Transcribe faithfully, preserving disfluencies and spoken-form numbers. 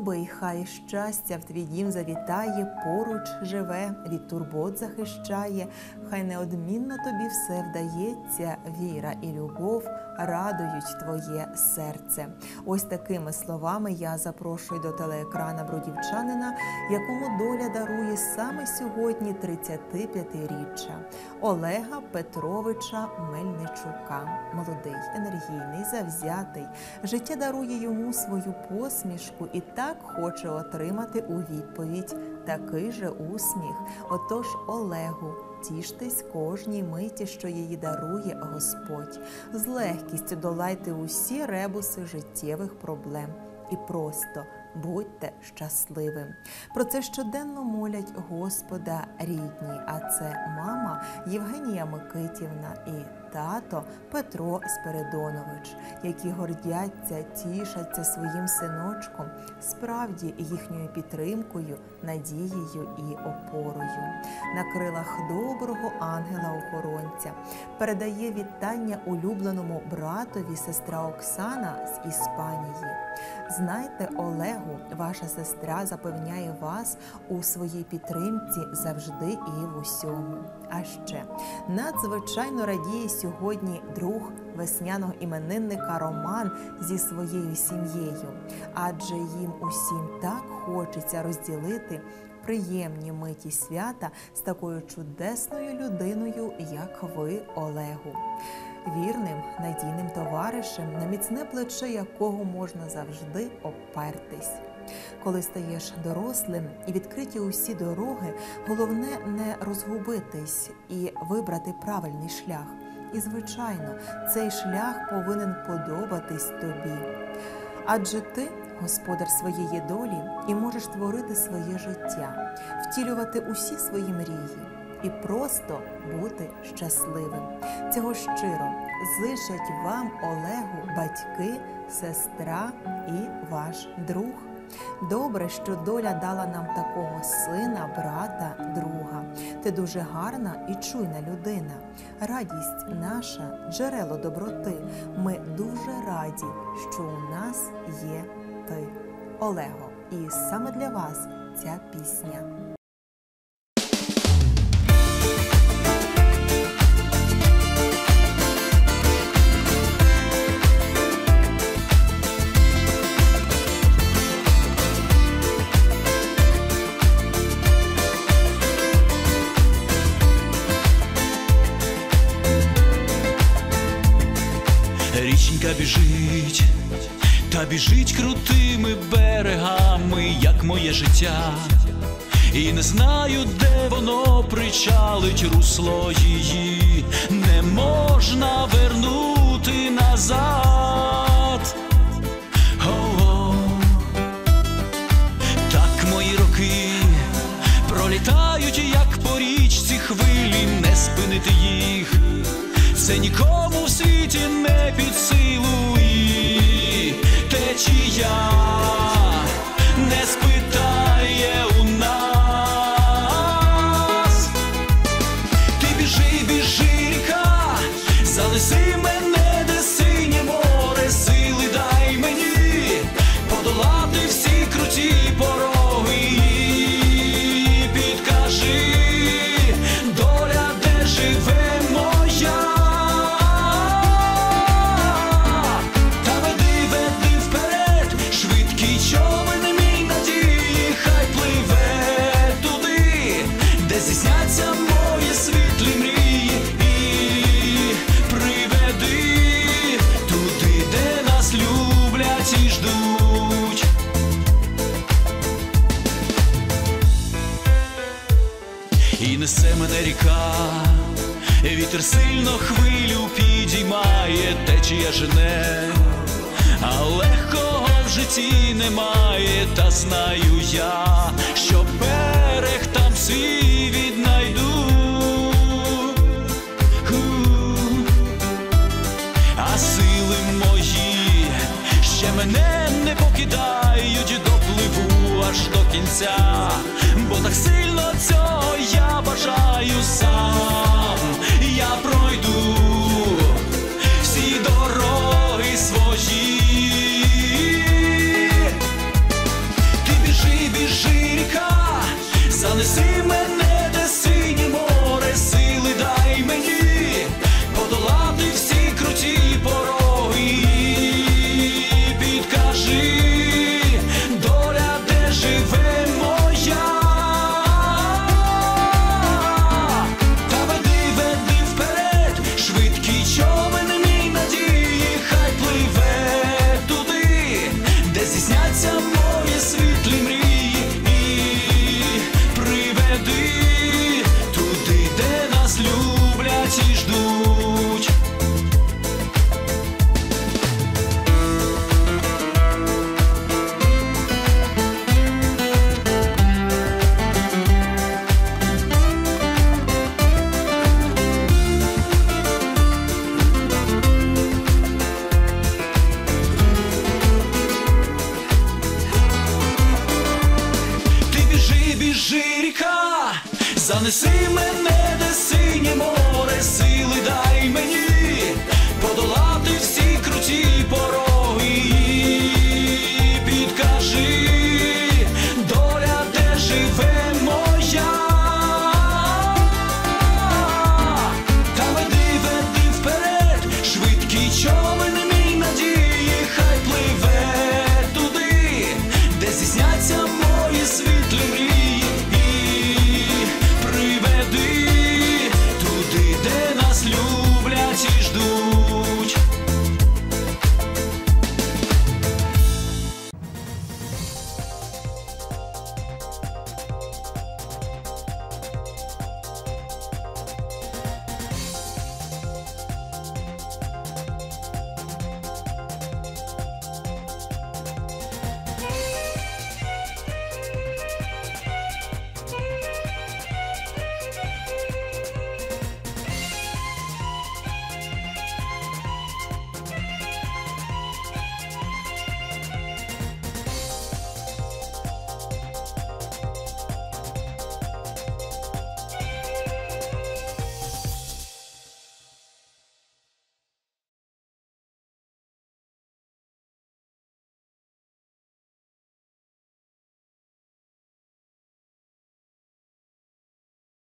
любий, хай щастя в твій дім завітає, поруч живе, від турбот захищає, хай неодмінно тобі все вдається, віра і любов радують твоє серце. Ось такими словами я запрошую до телеекрана бродівчанина, якому доля дарує саме сьогодні тридцятип'ятиріччя Олега Петровича Мельничука. Молодий, енергійний, завзятий. Життя дарує йому свою посмішку і так хоче отримати у відповідь такий же усміх. Отож, Олегу, тіштесь кожній миті, що її дарує Господь. З легкістю долайте усі ребуси життєвих проблем. І просто будьте щасливим. Про це щоденно молять Господа рідні, а це мама Євгенія Микитівна і тато Петро Спиридонович, які гордяться, тішаться своїм синочком, справді їхньою підтримкою, надією і опорою. На крилах доброго ангела-охоронця передає вітання улюбленому братові сестра Оксана з Іспанії. Знайте, Олегу, ваша сестра запевняє вас у своїй підтримці завжди і в усьому. А ще надзвичайно радіє сьогодні друг весняного іменинника Роман зі своєю сім'єю, адже їм усім так хочеться розділити приємні миті свята з такою чудесною людиною, як ви, Олегу. Вірним, надійним товаришем, на міцне плече якого можна завжди опертись. Коли стаєш дорослим і відкриті усі дороги, головне не розгубитись і вибрати правильний шлях. І, звичайно, цей шлях повинен подобатись тобі. Адже ти господар своєї долі і можеш творити своє життя, втілювати усі свої мрії і просто бути щасливим. Цього щиро зичать вам, Олегу, батьки, сестра і ваш друг. Добре, що доля дала нам такого сина, брата, друга. Ти дуже гарна і чуйна людина. Радість наша – джерело доброти. Ми дуже раді, що у нас є ти. Олего, і саме для вас ця пісня. Річенька біжить, та біжить крутими берегами, як моє життя. І не знаю, де воно причалить, русло її не можна вернути назад. О-о. Так мої роки пролітають, як по річці хвилі, не спинити їх це нікому в світі не під силу, і течія не спитає у нас. Ти біжи, біжи, ріка, занеси мене, де синє море, сили дай мені подолати всі круті пороги. І підкажи, доля, де живе моя. І несе мене ріка, вітер сильно хвилю підіймає, течія жене, а легкого в житті немає. Та знаю я, що берег там свій віднайду. А сили мої ще мене не покидають, допливу аж до кінця, бо так сильно цього я бажаю сам. Я пройду всі дороги свої. занеси мене